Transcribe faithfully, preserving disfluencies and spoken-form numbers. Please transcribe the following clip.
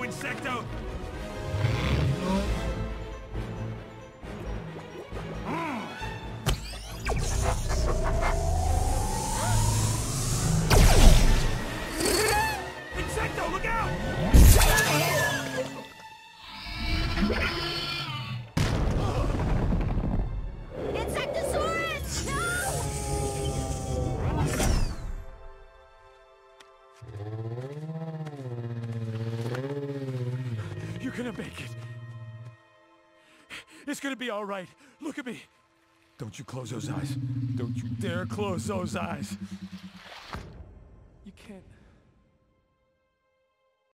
Insecto! Insecto, look out! Insectosaurus! No! You're gonna make it. It's gonna be all right. Look at me. Don't you close those eyes. Don't you dare close those eyes. You can't...